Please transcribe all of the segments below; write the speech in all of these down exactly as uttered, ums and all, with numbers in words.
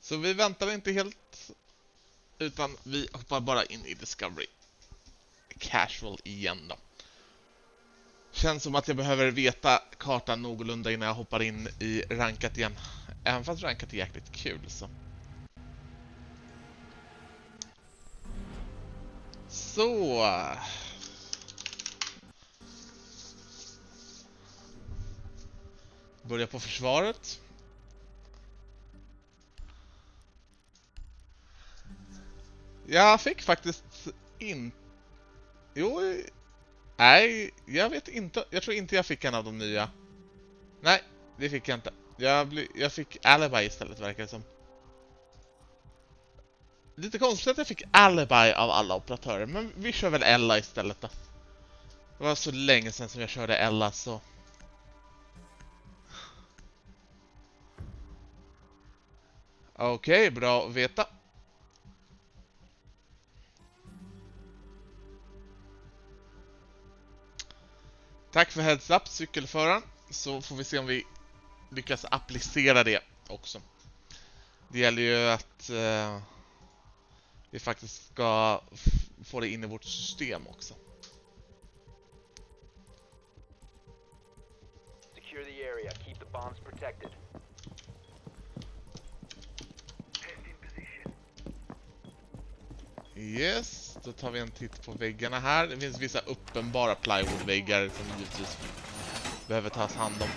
Så vi väntar inte helt, utan vi hoppar bara in i Discovery Casual igen då. Känns som att jag behöver veta kartan någorlunda innan jag hoppar in i rankat igen. Även fast rankat är jäkligt kul så. Så. Börja på försvaret. Jag fick faktiskt in... Jo... Nej, jag vet inte. Jag tror inte jag fick en av de nya. Nej, det fick jag inte. Jag, bli... jag fick Alibi istället, verkar det som. Lite konstigt att jag fick Alibi av alla operatörer. Men vi kör väl Ella istället då. Det var så länge sedan som jag körde Ella så... Okej, okay, bra att veta. Tack för heads up, cykelföraren. Så får vi se om vi lyckas applicera det också. Det gäller ju att eh, vi faktiskt ska få det in i vårt system också. Secure the area. Keep the bombs protected. Yes, då tar vi en titt på väggarna här. Det finns vissa uppenbara plywoodväggar som givetvis behöver tas hand om.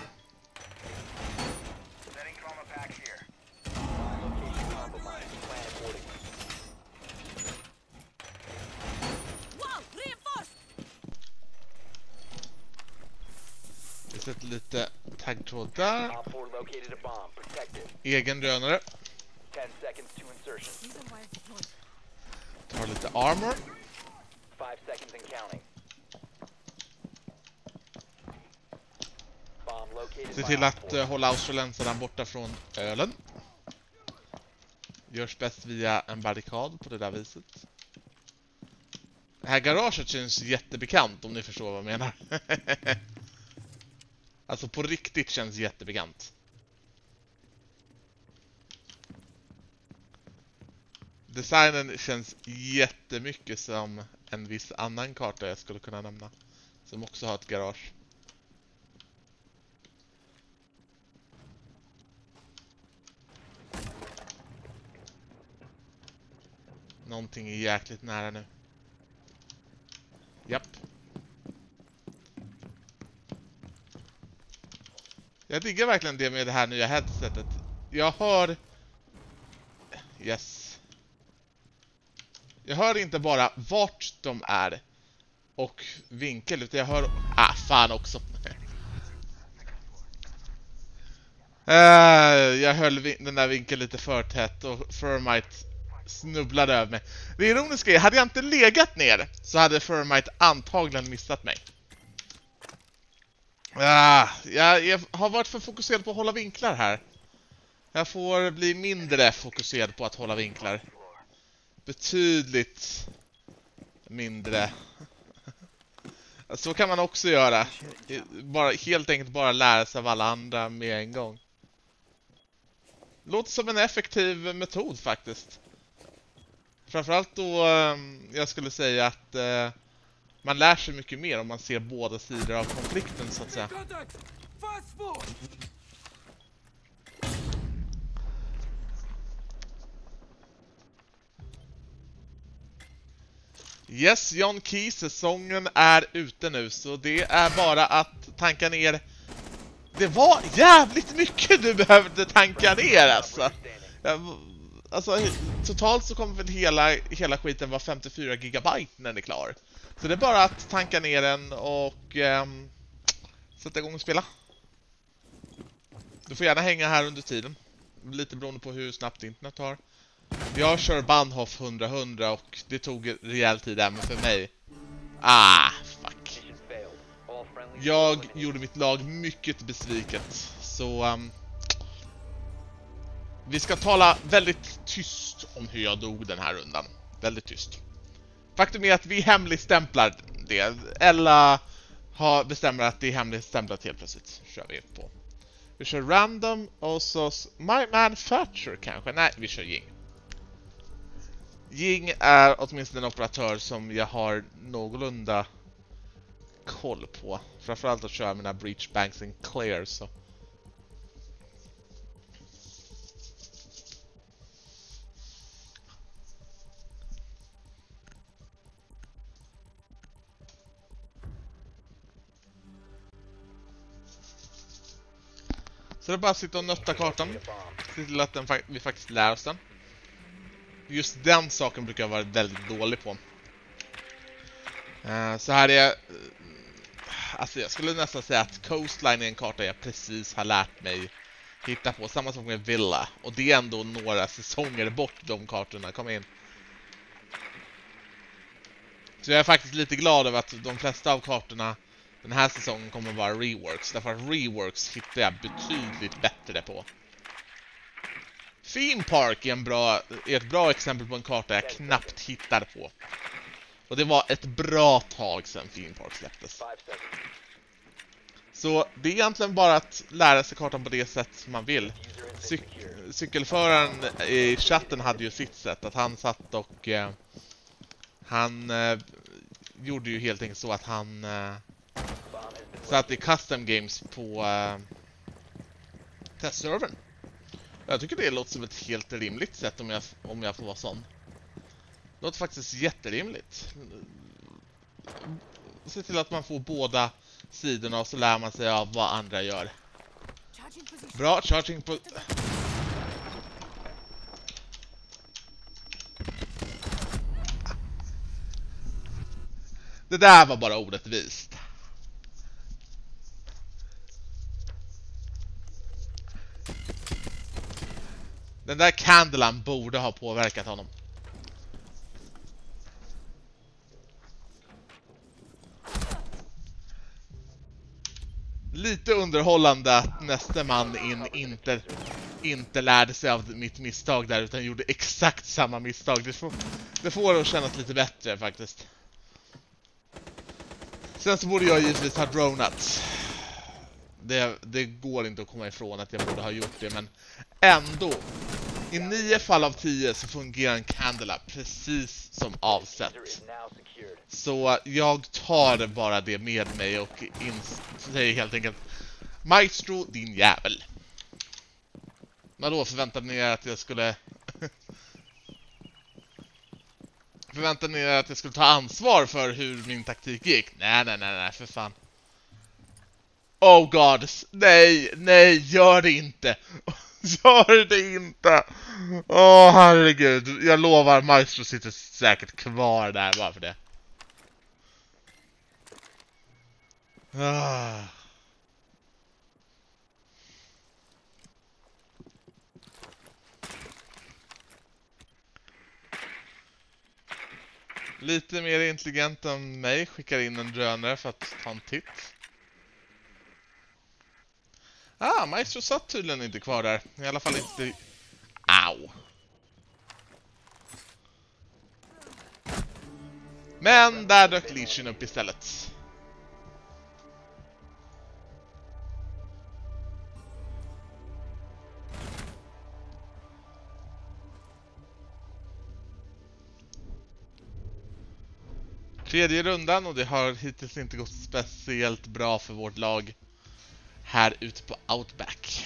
Vi sätter lite taggtråd där. Egen drönare. Tar lite armor. Se till att uh, hålla australiensarna borta från ölen. Görs bäst via en barrikad på det där viset. Det här garaget känns jättebekant om ni förstår vad jag menar. Alltså på riktigt känns jättebekant. Designen känns jättemycket som en viss annan karta jag skulle kunna nämna. Som också har ett garage. Någonting är jäkligt nära nu. Japp. Jag diggar verkligen det med det här nya headsetet. Jag hör... Yes. Jag hör inte bara vart de är och vinkel, utan jag hör... Ah, fan också. uh, jag höll den där vinkeln lite för tätt och Thermite snubblade över mig. Det ironiska är, hade jag inte legat ner så hade Thermite antagligen missat mig. Uh, jag, jag har varit för fokuserad på att hålla vinklar här. Jag får bli mindre fokuserad på att hålla vinklar. Betydligt mindre. Så kan man också göra. Bara, helt enkelt bara lära sig av alla andra med en gång. Låter som en effektiv metod faktiskt. Framförallt då jag skulle säga att eh, man lär sig mycket mer om man ser båda sidor av konflikten så att säga. Yes, John Key, säsongen är ute nu så det är bara att tanka ner. Det var jävligt mycket du behövde tanka ner alltså. Alltså totalt så kommer väl hela, hela skiten vara femtiofyra gigabyte när den är klar. Så det är bara att tanka ner den och um, sätta igång och spela. Du får gärna hänga här under tiden. Lite beroende på hur snabbt internet har. Jag kör Bahnhof hundra hundra och det tog rejäl tid även för mig. Ah, fuck. Jag gjorde mitt lag mycket besviket. Så um, vi ska tala väldigt tyst om hur jag dog den här rundan. Väldigt tyst. Faktum är att vi hemligstämplar det. Eller har bestämmer att det är hemligstämplat helt plötsligt. Kör vi på. Vi kör random och så My Manufacturer kanske. Nej, vi kör Ying. Ying är åtminstone en operatör som jag har någorlunda koll på. Framförallt att köra mina Breach, Banks and Clear så. Så det är bara att sitta och nötta kartan. Se till att den, vi faktiskt lär oss den. Just den saken brukar jag vara väldigt dålig på. Uh, så här är... Uh, alltså jag skulle nästan säga att Coastline är en karta jag precis har lärt mig hitta på. Samma som med Villa. Och det är ändå några säsonger bort de kartorna kom in. Så jag är faktiskt lite glad över att de flesta av kartorna den här säsongen kommer att vara reworks. Därför att reworks hittar jag betydligt bättre på. Theme Park är, en bra, är ett bra exempel på en karta jag knappt hittar på. Och det var ett bra tag sedan Theme Park släpptes. Så det är egentligen bara att lära sig kartan på det sätt man vill. Cy cykelföraren i chatten hade ju sitt sätt. Att han satt och... Eh, han eh, gjorde ju helt enkelt så att han... Eh, satt i custom games på uh, testservern. Jag tycker det låter som ett helt rimligt sätt om jag, om jag får vara sån. Det låter faktiskt jätterimligt. Se till att man får båda sidorna och så lär man sig av vad andra gör. Bra, charging på... Det där var bara orättvist. Den där Candlan borde ha påverkat honom. Lite underhållande att nästa man in inte, inte lärde sig av mitt misstag där utan gjorde exakt samma misstag. Det får, det får det att kännas lite bättre faktiskt. Sen så borde jag givetvis ha dronat. Det, det går inte att komma ifrån att jag borde ha gjort det, men ändå. I nio fall av tio så fungerar en Candela precis som avsett. Så jag tar bara det med mig och säger helt enkelt Maestro, din jävel. Men då förväntade ni er att jag skulle... förväntade ni er att jag skulle ta ansvar för hur min taktik gick? Nej, nej, nej, nej, för fan. Oh god, nej, nej, gör det inte. Gör det inte. Åh, oh, herregud. Jag lovar, Maestro sitter säkert kvar där bara för det. Ah. Lite mer intelligent än mig skickar in en drönare för att ta en titt. Ah, Maestro satt tydligen inte kvar där. I alla fall inte... Au! Men där dök Legion upp istället. Tredje rundan och det har hittills inte gått speciellt bra för vårt lag här ute på Outback.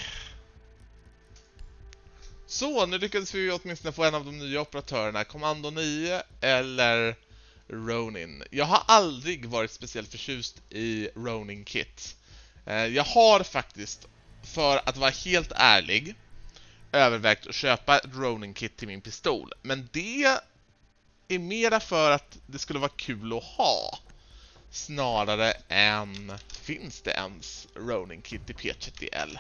Så, nu lyckades vi åtminstone få en av de nya operatörerna, Kommando nio eller Ronin. Jag har aldrig varit speciellt förtjust i Ronin Kit. Jag har faktiskt, för att vara helt ärlig, övervägt att köpa ett Ronin Kit till min pistol. Men det är mera för att det skulle vara kul att ha. Snarare än finns det ens Ronin Kit i P trettio L.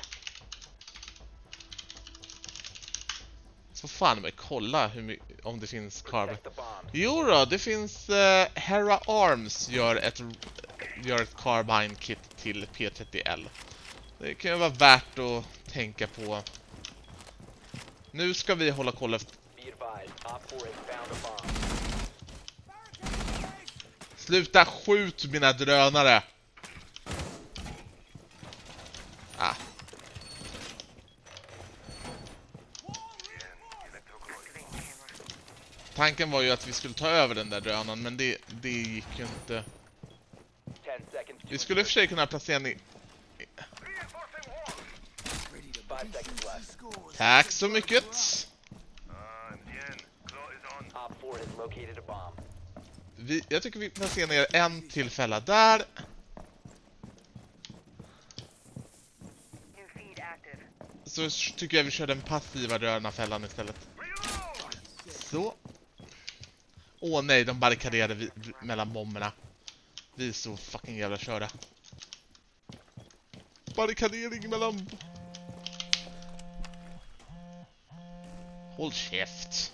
Så fan med kolla hur mycket, om det finns carbine. Jo då, det finns uh, Hera Arms gör ett gör ett carbine kit till P trettio L. Det kan ju vara värt att tänka på. Nu ska vi hålla koll efter. Sluta skjut mina drönare. Ah. Tanken var ju att vi skulle ta över den där drönaren, men det, det gick ju inte. Vi skulle i och för sig kunna placera ner... Tack så mycket! Vi, jag tycker vi placerar ner en till fälla där. Så tycker jag vi kör den passiva drönarfällan istället. Så. Åh nej, de barrikaderade vi, vi, mellan bomberna. Vi är så fucking jävla köra. Barrikadering mellan... Håll käft.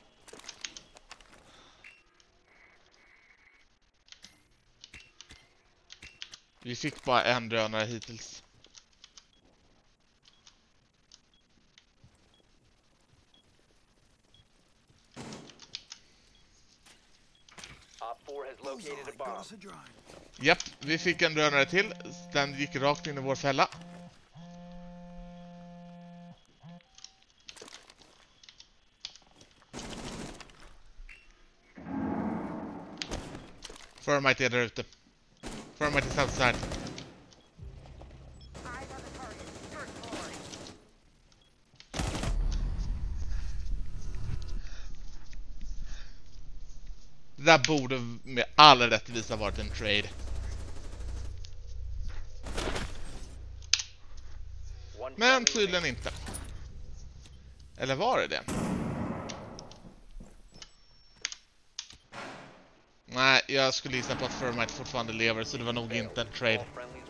Vi fick bara en drönare hittills. Japp, vi fick en drönare till. Den gick rakt in i vår fälla. Thermite är där ute. Thermite is outside. Det där borde med all rättvisa varit en trade. Men tydligen inte. Eller var det det? Nej, jag skulle gissa på att Thermite fortfarande lever, så det var nog inte en trade.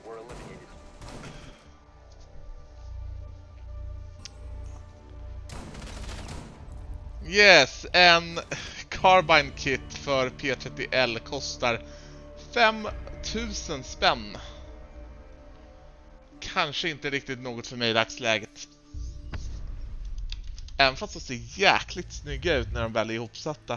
Yes, en Carbine kit för P trettio L kostar fem tusen spänn. Kanske inte riktigt något för mig i dagsläget. Även fast de ser jäkligt snygga ut när de väl är ihopsatta.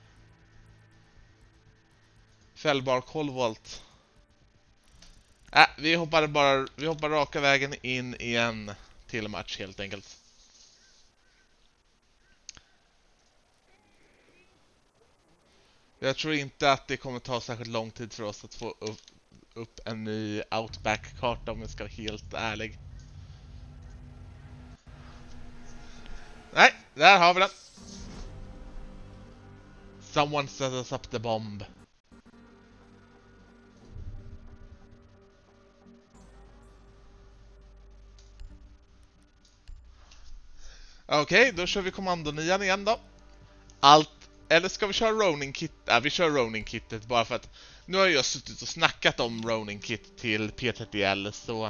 Fällbar kolvolt. Äh, vi hoppar bara vi hoppar raka vägen in i en till match helt enkelt. Jag tror inte att det kommer ta särskilt lång tid för oss att få upp, upp en ny Outback-karta, om jag ska vara helt ärlig. Nej, där har vi den. Someone set us up the bomb. Okej, okay, då kör vi kommandonian igen då. Allt, eller ska vi köra Ronin kit? Ja, vi kör Ronin kittet bara för att nu har jag suttit och snackat om Ronin kit till P trettio L, så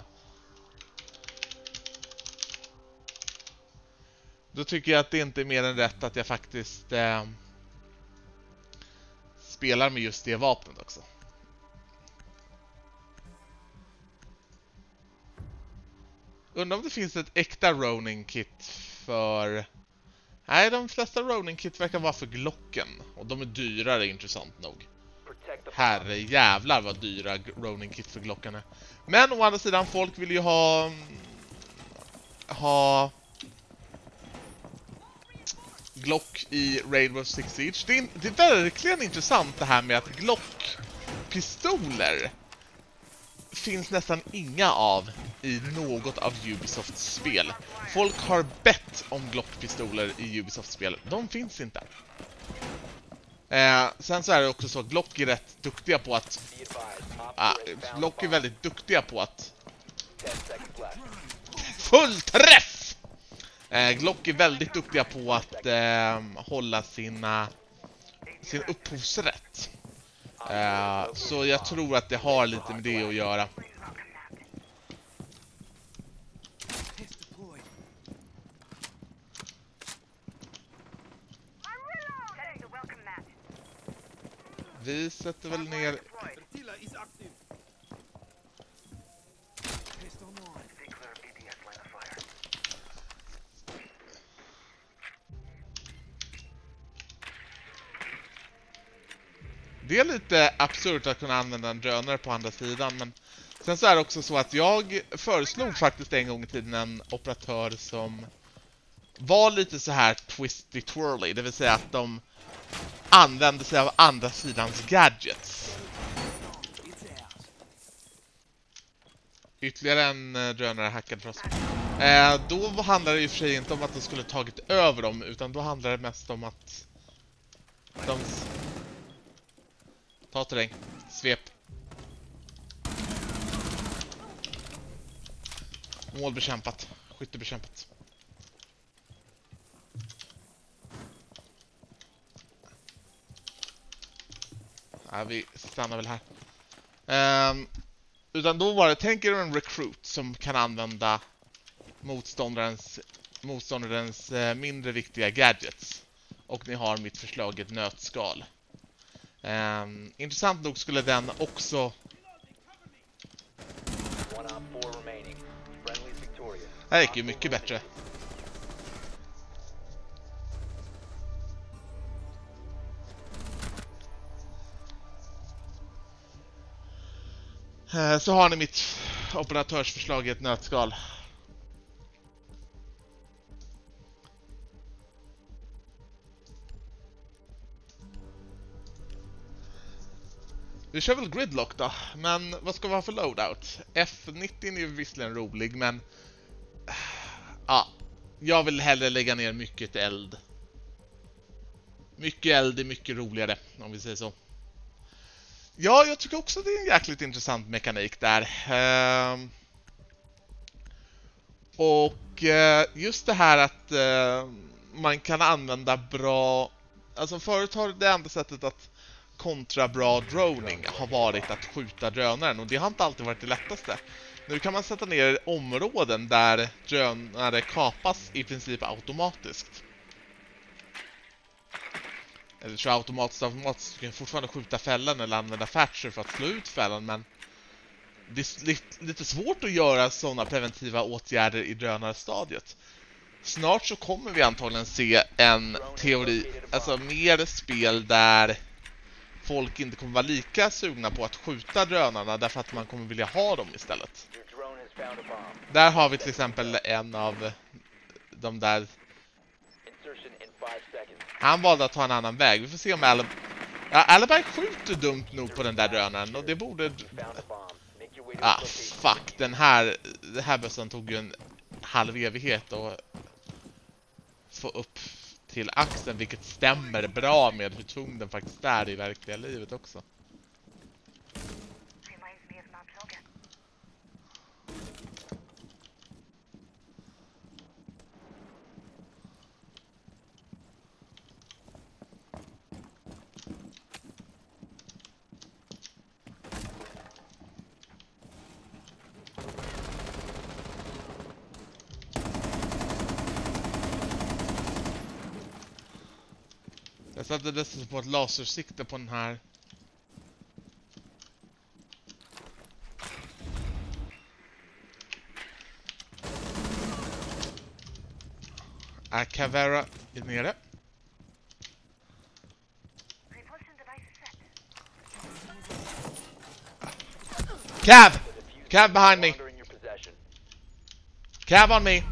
då tycker jag att det inte är mer än rätt att jag faktiskt eh, spelar med just det vapnet också. Undrar om det finns ett äkta Ronin kit för... Nej, de flesta Ronin kit verkar vara för Glocken. Och de är dyrare, intressant nog. Herre jävlar vad dyra Ronin kit för Glocken är. Men å andra sidan, folk vill ju ha... Ha... Glock i Rainbow Six Siege. Det är, det är verkligen intressant det här med att Glock-pistoler finns nästan inga av i något av Ubisofts spel. Folk har bett om Glock-pistoler i Ubisofts spel. De finns inte. Eh, sen så är det också så att Glock är rätt duktiga på att... Ah, Glock är väldigt duktiga på att... Full träff! Eh, Glock är väldigt duktiga på att eh, hålla sina, sin upphovsrätt. Uh, så jag tror att det har lite med det att göra. Vi sätter väl ner... Det är lite absurt att kunna använda en drönare på andra sidan, men sen så är det också så att jag föreslog faktiskt en gång i tiden en operatör som var lite så här twisty twirly, det vill säga att de använde sig av andra sidans gadgets. Ytterligare en uh, drönare hackad för oss. Eh, då handlade det i och för sig inte om att de skulle tagit över dem, utan då handlade det mest om att de... Ta terräng. Svep. Mål bekämpat. Skytte bekämpat. Ja, vi stannar väl här. Um, utan då var det, tänk er en recruit som kan använda motståndarens, motståndarens uh, mindre viktiga gadgets. Och ni har mitt förslag ett nötskal. Um, intressant nog skulle den också... Det här gick ju mycket bättre. Uh, så har ni mitt operatörsförslag i ett nötskal. Vi kör väl gridlock då, men vad ska vi ha för loadout? F nittio är ju visserligen rolig, men ja, jag vill hellre lägga ner mycket eld. Mycket eld är mycket roligare, om vi säger så. Ja, jag tycker också det är en jäkligt intressant mekanik där. Ehm, och eh, just det här att eh, man kan använda bra... Alltså förut har det enda sättet att kontra bra droning har varit att skjuta drönaren, och det har inte alltid varit det lättaste. Nu kan man sätta ner områden där drönare kapas i princip automatiskt. Eller tror jag automatiskt automatiskt kan fortfarande skjuta fällan eller använda Thatcher för att slå ut fällan, men det är lite, lite svårt att göra sådana preventiva åtgärder i drönarstadiet. Snart så kommer vi antagligen se en teori, alltså mer spel där folk inte kommer vara lika sugna på att skjuta drönarna därför att man kommer vilja ha dem istället. Där har vi till exempel en av de där. Han valde att ta en annan väg. Vi får se om Al ja, Alibi skjuter dumt nog på den där drönaren, och det borde... Ah, fuck. Den här, den här bössan tog ju en halv evighet att få upp till axeln, vilket stämmer bra med hur tung den faktiskt är i verkliga livet också. Jag satte dessutom på ett lasersikte på den här. Är Caveira är nere. Cav! Cav behind me! Cav on me!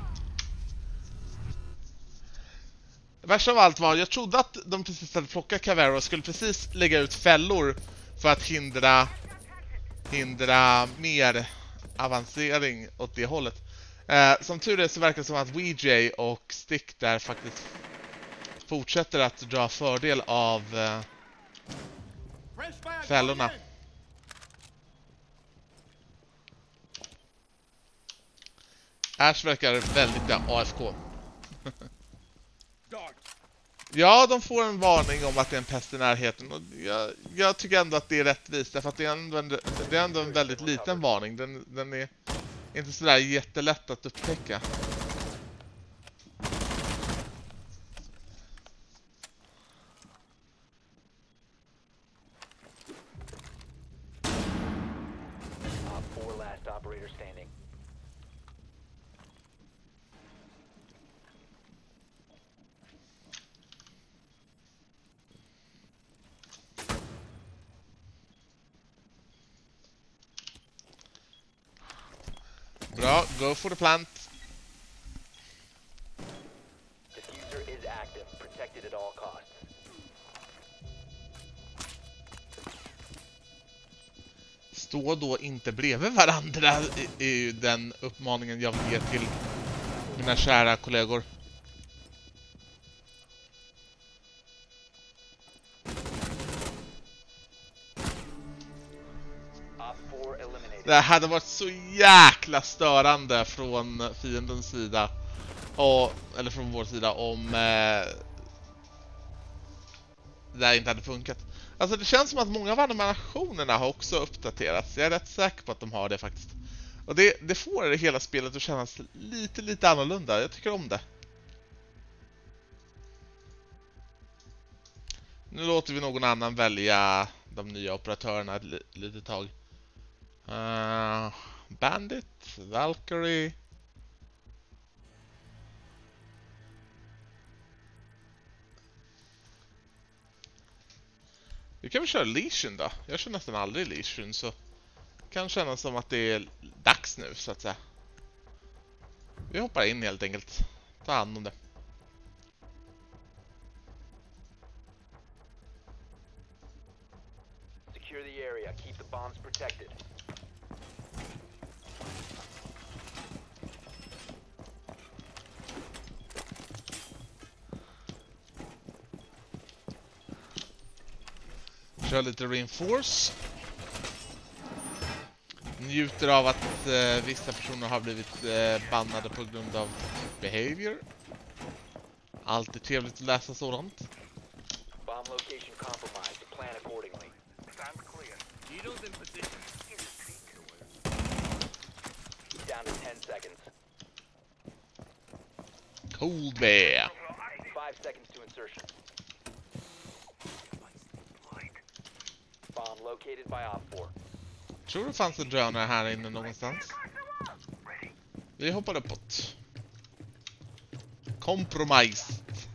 Det värsta av allt var, jag trodde att de precis hade plockat Caveira och skulle precis lägga ut fällor för att hindra hindra mer avancering åt det hållet. Eh, som tur är så verkar det som att W J och Stick där faktiskt fortsätter att dra fördel av eh, fällorna. Ash verkar väldigt A F K. Ja, de får en varning om att det är en pest i närheten, och jag, jag tycker ändå att det är rättvist, därför att det är ändå en, det är ändå en väldigt liten varning. Den, den är inte sådär jättelätt att upptäcka. Bra, go for the plant. protected at all costs. Stå då inte bredvid varandra i, i den uppmaningen jag vill ge till mina kära kollegor. Det hade varit så jäkla störande från fiendens sida och, eller från vår sida om eh, det här inte hade funkat. Alltså det känns som att många av animationerna har också uppdaterats. Jag är rätt säker på att de har det faktiskt. Och det, det får det hela spelet att kännas lite, lite annorlunda. Jag tycker om det. Nu låter vi någon annan välja de nya operatörerna ett li- litet tag. Uh, Bandit, Valkyrie. Vi kan väl köra Legion då. Jag kör nästan aldrig Legion, så det kan kännas som att det är dags nu så att säga. Vi hoppar in helt enkelt. Ta hand om det. Secure the area. Keep the bombs protected. Kör lite reinforce. Njuter av att eh, vissa personer har blivit eh, bannade på grund av behavior. Alltid trevligt att läsa sådant. Bomb location compromised. Plan accordingly. Stand clear. Needles in position. Down to ten seconds. Cold bear. Five seconds to insertion. Bomb located by Op four. Tror det fanns en drönare här inne någonstans. Vi hoppar uppåt. Compromise.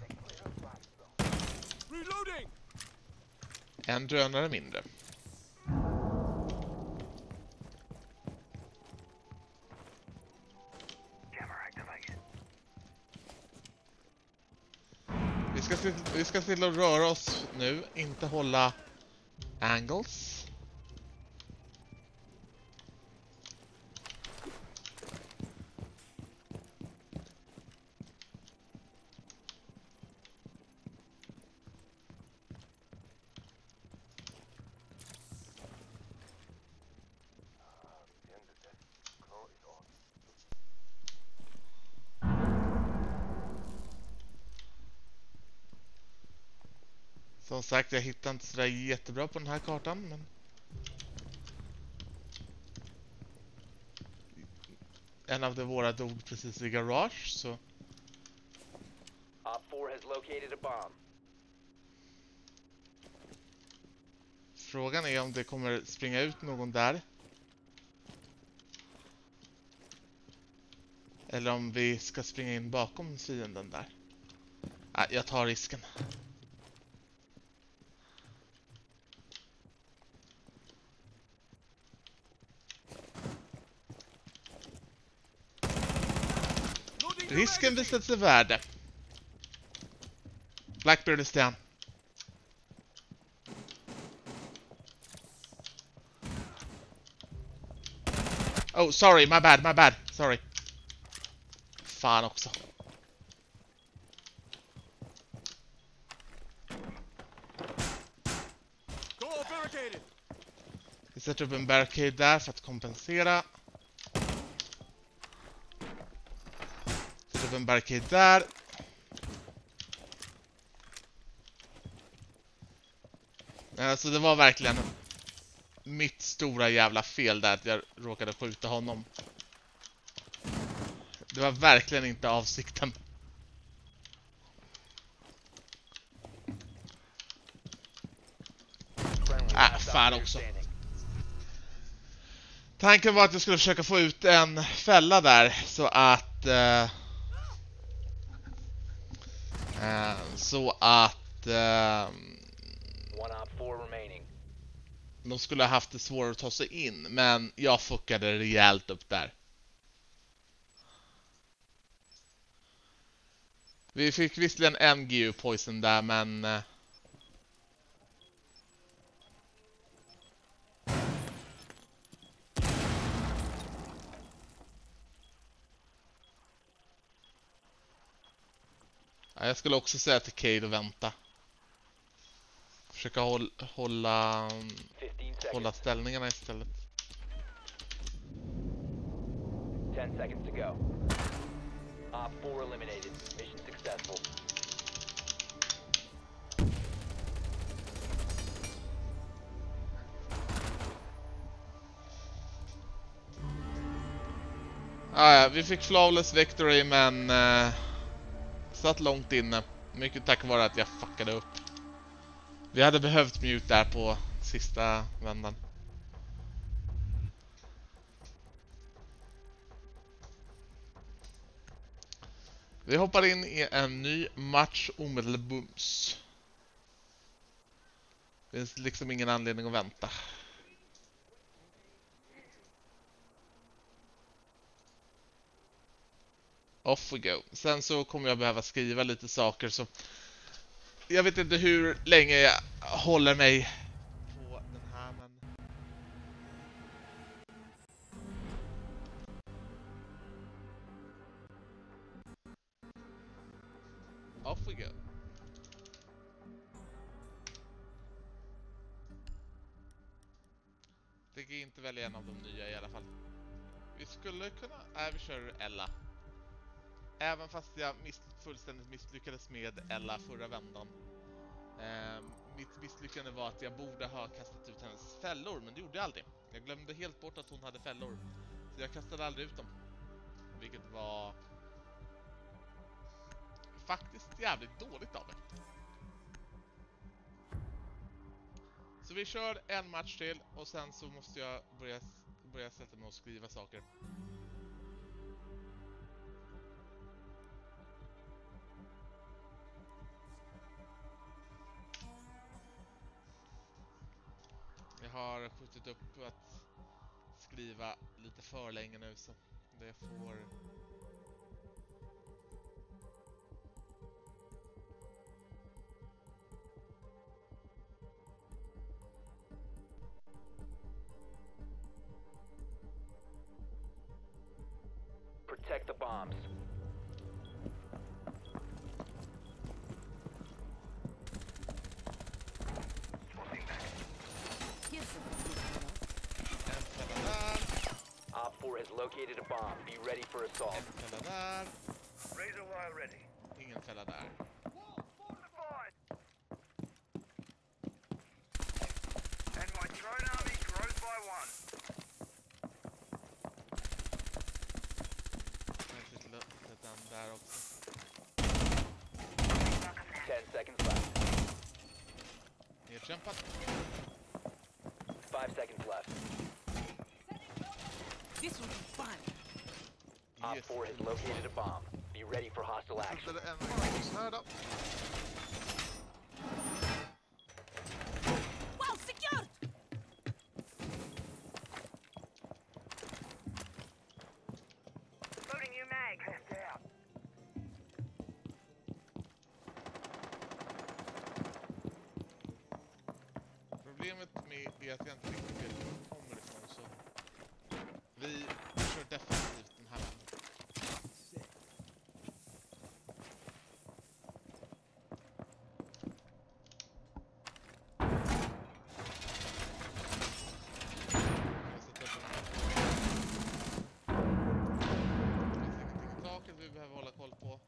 Reloading. En drönare mindre. Vi ska se, vi ska se till att röra oss nu, inte hålla angles. Som sagt, jag hittar inte sådär jättebra på den här kartan, men en av de våra dog precis i garage, så Op four has located a bomb. frågan är om det kommer springa ut någon där. Eller om vi ska springa in bakom fienden där. Nej, jag tar risken. Risken visade sig värde. Blackbeard is down. Oh, sorry, my bad, my bad. Sorry. Fan också. Go barricaded. Vi sätter upp en barricade där för att kompensera. Sätter upp en barricade där. Alltså det var verkligen mitt stora jävla fel där att jag råkade skjuta honom. Det var verkligen inte avsikten. Äh, fan också. Tanken var att jag skulle försöka få ut en fälla där så att uh, uh, så att uh, One Op four remaining. de skulle ha haft det svårare att ta sig in, men jag fuckade rejält upp där. Vi fick visserligen en geopoison där, men... Eh, ja, jag skulle också säga till Cade att vänta. Försöka hålla, hålla, hålla ställningarna istället. ten seconds to go. Op four eliminated. Mission successful. Ah, ja, vi fick flawless victory, men eh, satt långt inne. Mycket tack vare att jag fuckade upp. Vi hade behövt mute där på sista vändan. Vi hoppar in i en ny match omedelbums. Det finns liksom ingen anledning att vänta. Off we go. Sen så kommer jag behöva skriva lite saker, så jag vet inte hur länge jag håller mig på den här, men... Off we go. Tänker inte välja en av de nya i alla fall. Vi skulle kunna... Nej, vi kör Ella. Även fast jag miss, fullständigt misslyckades med Ella förra vändan. Eh, mitt misslyckande var att jag borde ha kastat ut hennes fällor, men det gjorde jag aldrig. Jag glömde helt bort att hon hade fällor. Så jag kastade aldrig ut dem. Vilket var... faktiskt jävligt dåligt av mig. Så vi kör en match till och sen så måste jag börja, börja sätta mig och skriva saker. Jag har skjutit upp att skriva lite för länge nu, så det får... Protect the bombs. En fälla där, Op four has located a bomb. Be ready for assault. en fälla där, Razor wire ready. ingen fälla där. Fortified. And my drone army grows by one. Kanske till den där också. ten seconds left. Nedkämpat. five seconds left. This will be fun. Op Yes. four has located a bomb. Be ready for hostile action. Sätter en här då. Well secured! Loading new mag. Left out. Problemet med är att jag inte riktigt vet var de kommer ifrån, så vi kör definitivt den här vändan. Jag sätter upp en- Det finns ingenting i taket vi behöver hålla koll på.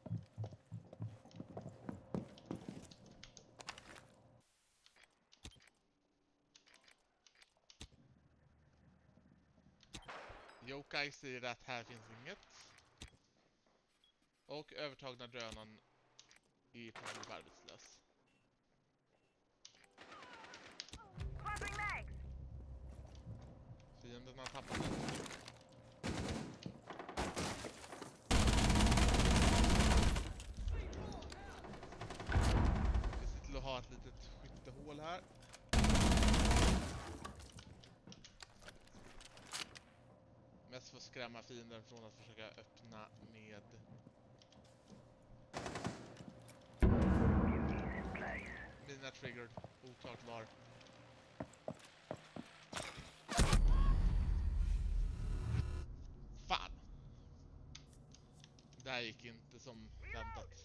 Yokai säger att här finns inget. Och övertagna drönaren är i princip arbetslös. Clapping mags. Fienden har tappat den. Vi ser till att ha ett litet skyttehål här. Mest för att skrämma fienden från att försöka öppna med triggered. Oklart var. Fan! Det här gick inte som väntat.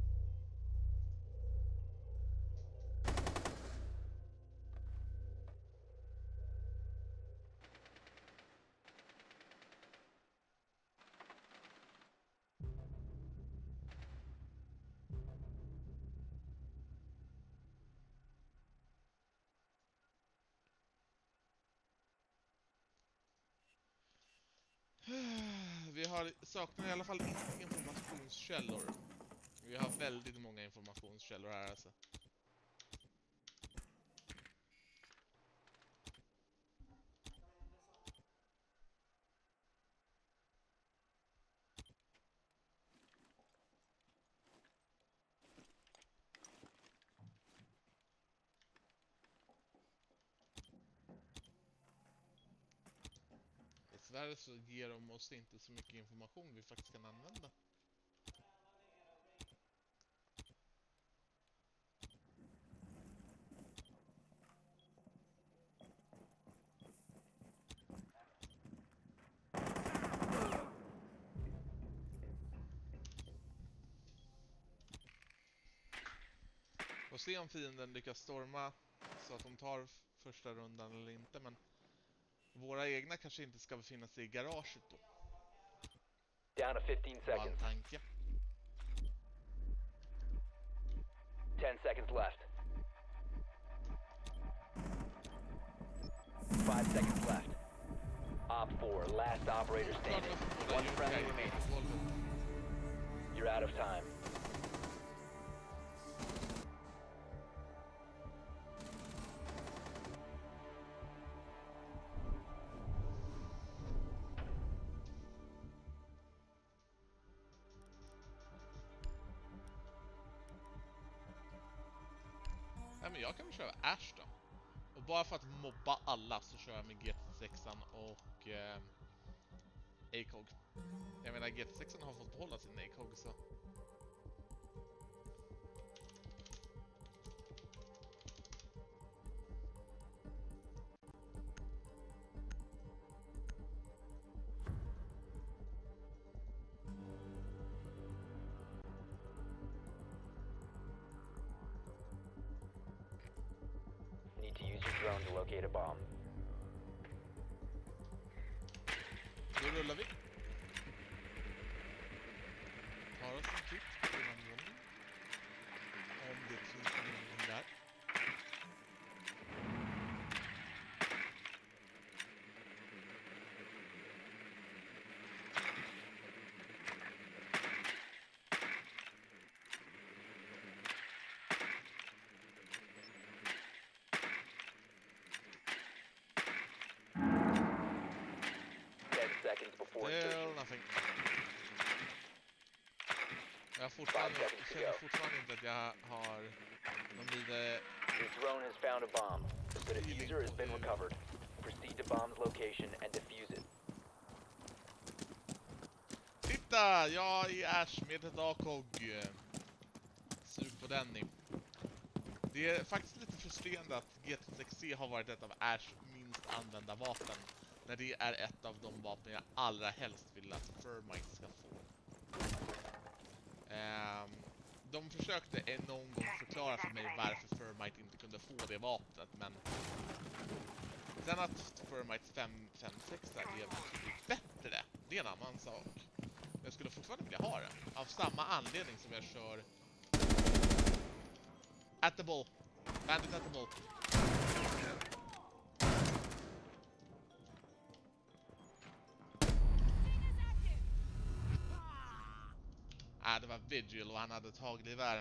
Vi har saknar i alla fall inte informationskällor. Vi har väldigt många informationskällor här alltså. Dessvärre så ger de oss inte så mycket information vi faktiskt kan använda. Och se om fienden lyckas storma så att de tar första rundan eller inte, men våra egna kanske inte ska befinna sig i garaget då. Down to fifteen Bara en seconds. tanke. ten seconds left. five seconds left. Op four, last operator standing. One friendly remaining. You're out of time. Ja, men jag kan väl köra Ash då. Och bara för att mobba alla så kör jag med G T sex och eh, A C O G. Jag menar, G T sex har fått behålla sin A C O G så... Need to use your drone to locate a bomb. Då rullar vi. Tar oss en titt på den våningen. Om det finns någonting där. ten seconds before Still insertion. nothing. Jag fortfarande, jag känner fortfarande inte att jag har någon vidare... Your drone has found a bomb. The diffuser has been recovered. Proceed to bomb's location and defuse it. Titta! Jag är Ash med ett A C O G. Sug på den ni. Det är faktiskt lite frustrerande att G T sex C har varit ett av Ash minst använda vapen. När det är ett av de vapen jag allra helst vill att Thermite ska få. Um, de försökte en någon gång förklara för mig varför Thermite inte kunde få det vapnet, men sen att Thermite fem fem sex är betydligt bättre, det är en annan sak. Jag skulle fortfarande vilja ha det, av samma anledning som jag kör At the ball. Bandit at the ball. Ah, det var Vigil och han hade tagit gevär.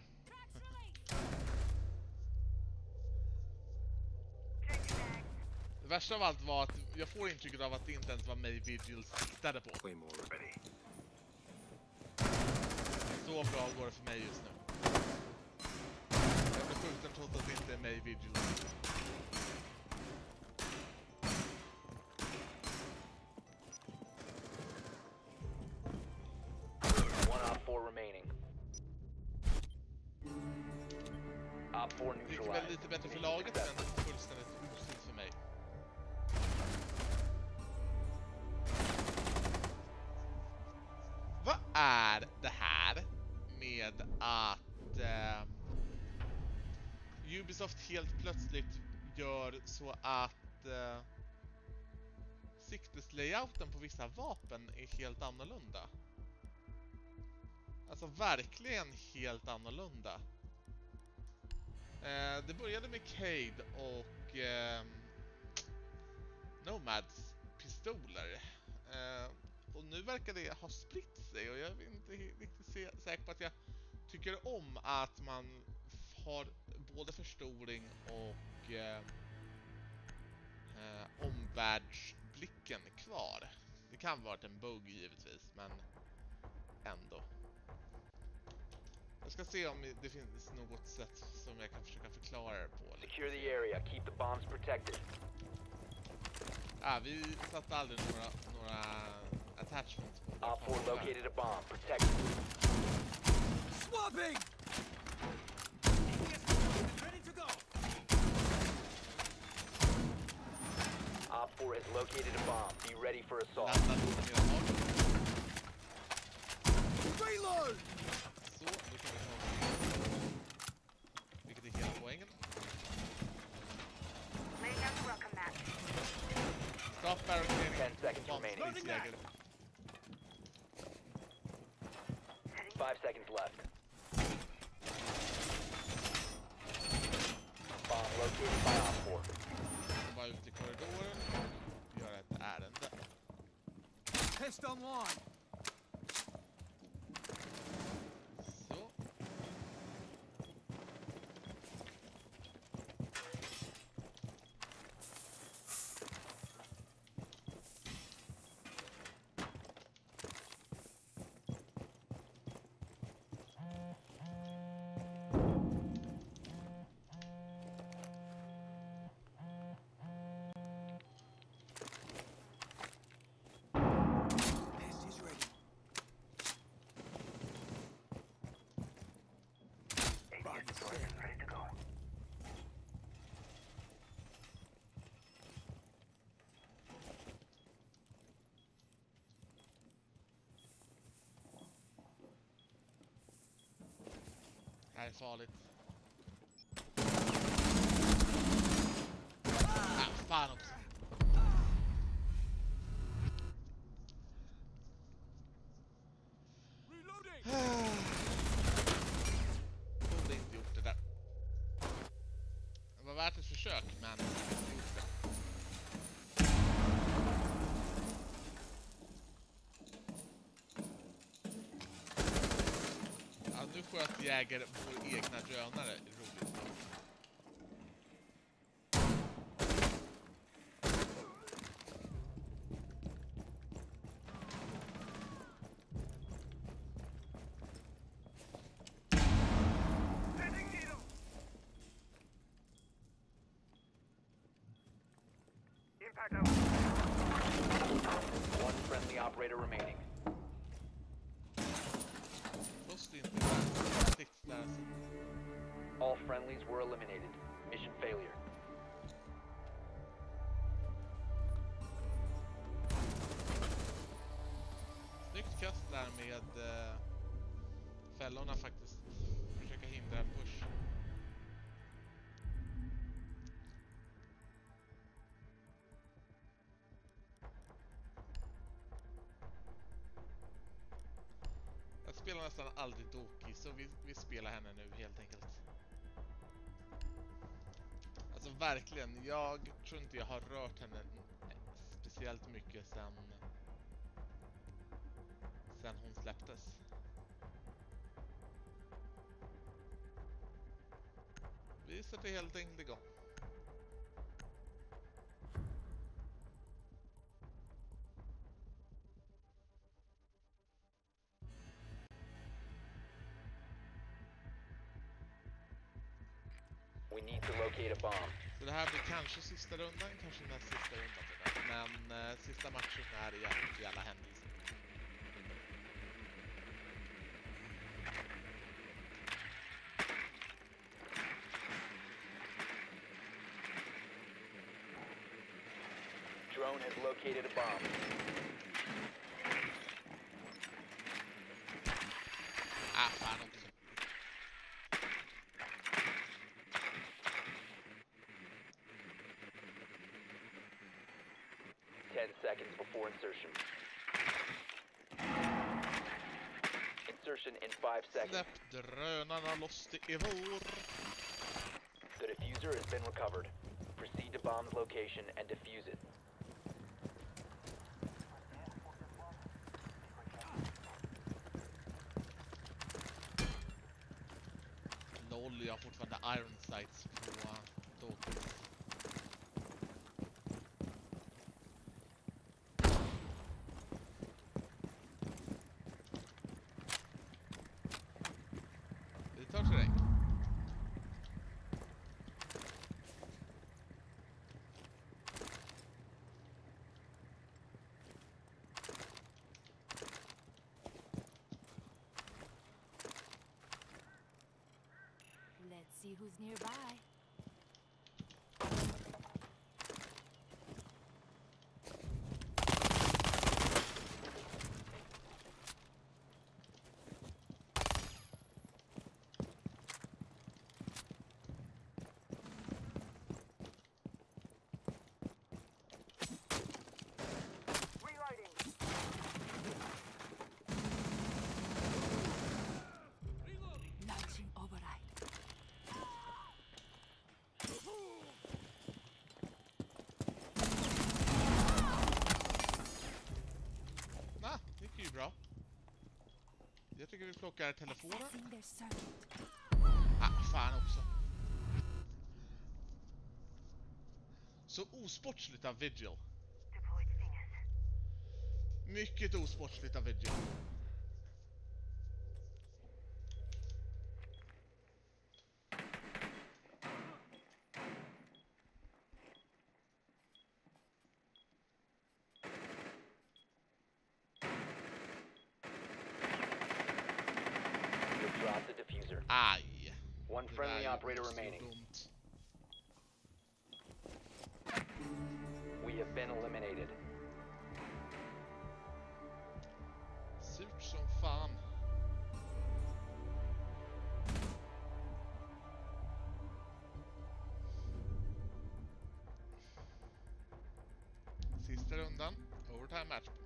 Det värsta av allt var att jag får intrycket av att det inte ens var mig Vigil siktade på. Så bra går det för mig just nu. Jag blir skjuten trots att det inte är mig Vigil. One op four remaining. Op four Det gick väl neutralized. lite bättre för Mission laget, men successful. fullständigt osynligt för mig. Vad är det här med att eh, Ubisoft helt plötsligt gör så att eh, sikteslayouten på vissa vapen är helt annorlunda? Alltså verkligen helt annorlunda. Eh, det började med Cade och eh, Nomads pistoler. Eh, och nu verkar det ha spritt sig och jag är inte riktigt se- säker på att jag tycker om att man har både förstoring och eh, eh, omvärldsblicken kvar. Det kan vara en bugg givetvis, men ändå. Jag ska se om det finns något sätt som jag kan försöka förklara det på. Secure the area. Keep the bombs protected. Ah, vi satte aldrig några, några attachments på våra Op four kameror. located a bomb. Protect it. Swapping! Ready to go! Op four has located a bomb. Be ready for assault. Laddat mina vapen. Reload! Så, nu kan vi ta vilket är hela poängen. Laying out the welcome mat. Stop barricading. Ten seconds remaining. Bombspolisjägare. Five seconds left. Bomb located by Op four. De var ute i korridoren och göra ett ärende. Test online! Så. Test is ready. Agent Gordon, ready to go. Det här är farligt. Ah, fan också. Reloading! Borde inte gjort det där. Det var värt ett försök, men jag har inte gjort det. Ja, nu sköt jägare vår egna drönare. Roligt. Sending needle. Impact out. One friendly operator remaining. Måste inte vara stridslära sig. All friendlies were eliminated. Mission failure. Snyggt kast där med eh, fällorna faktiskt. Försöka hindra en push. Jag spelar nästan aldrig Doki, så vi, vi spelar henne nu helt enkelt. Alltså verkligen, jag tror inte jag har rört henne speciellt mycket sen sen hon släpptes. Vi sätter helt enkelt igång. We need to locate a bomb. Så det här blir kanske sista rundan, kanske näst sista rundan till det. Men eh, sista matchen är i alla, i alla händelser. drone has located a bomb. Ah, fan också. Ten seconds before insertion. Insertion in five seconds. Släpp drönarna loss, det är vår. The diffuser has been recovered. Proceed to bomb's location and defuse it. Lol, jag har fortfarande iron sights på Dawkins. Det tar sig. Let's see who's nearby. Reloading. Launching override. Nah, det gick ju bra. Jag tycker vi plockar telefonen. Accessing their circuit. Ah, fan också. Så osportsligt av Vigil. Deployed stingers. Mycket osportsligt av Vigil. You've dropped the diffuser. Aj. One Det friendly där operator gjorde så remaining. dumt. We have been eliminated. Surt som fan. Sista rundan. Overtime matchpoint.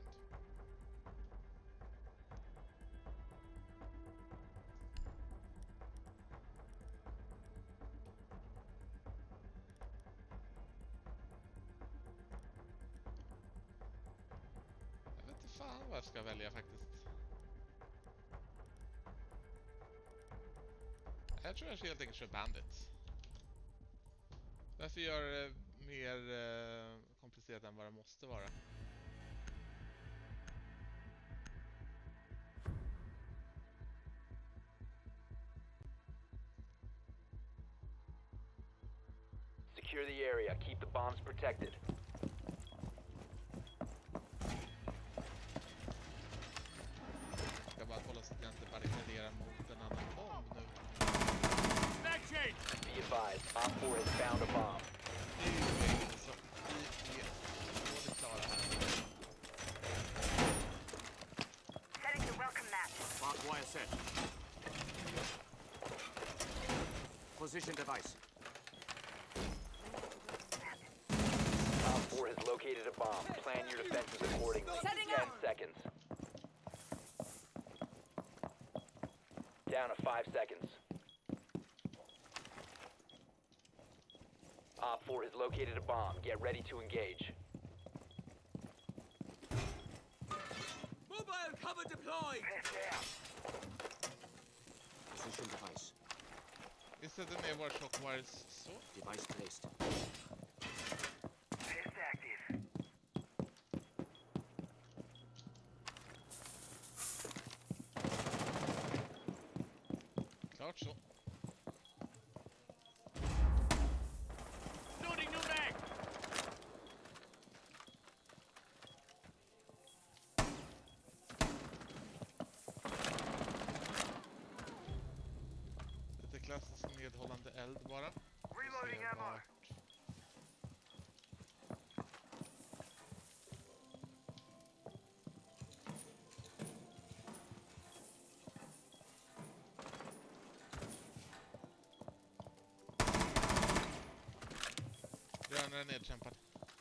Jag vet inte fan vad jag ska välja faktiskt. Jag tror jag ska helt enkelt köra Bandit. Därför gör det mer eh, komplicerat än vad det måste vara. Secure the area. Keep the bombs protected. Jag ska bara kolla så att jag inte barrikaderar mot en annan bomb nu. Back chain! Be advised, Op four has found a bomb. Nu är det så vi är dåligt klara här. Setting the welcome match. Barbed wire set. Position device. Op four has located a bomb. Plan your defenses accordingly. Setting Ten up. seconds. Down to five seconds. Op four has located a bomb. Get ready to engage. Mobile cover deployed! Pissed out. Position device. Vi sätter ner våra shockwires så. Device placed. Pissed active. Klart så. Loading new mag! Lite klassisk nedhållande eld bara. Reloading Se ammo. vart- Gunner är nedkämpad.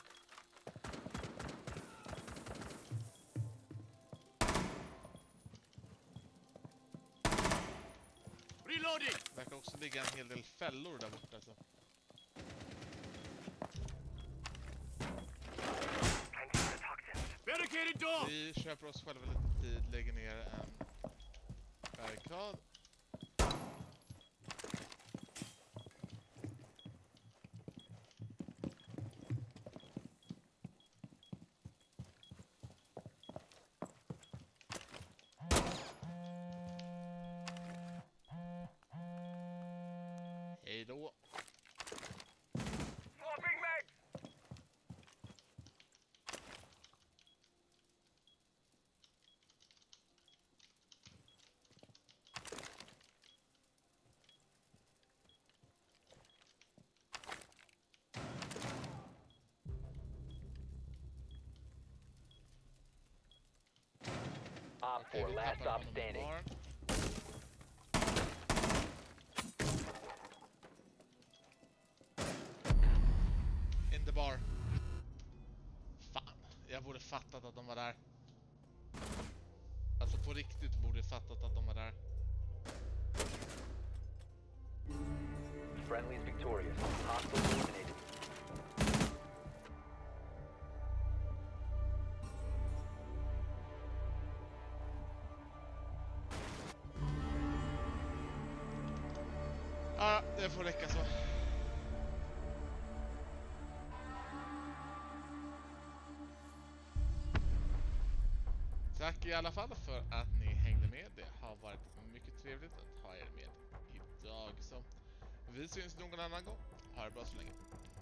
Reloading! Verkar också ligga en hel del fällor där borta alltså. Planting the toxins. Barricaded door! Vi köper oss själva lite tid, lägger ner en barrikad. Hej då. Swapping mags! Op Okej, four, vi last tappar stop honom i standing. baren. In the bar. Fan, jag borde fattat att de var där. Alltså på riktigt borde jag fattat att de var där. Friendly is victorious. Hostile eliminated. Ja, det får räcka så. Tack i alla fall för att ni hängde med. Det har varit mycket trevligt att ha er med idag. Så vi syns någon annan gång. Ha det bra så länge.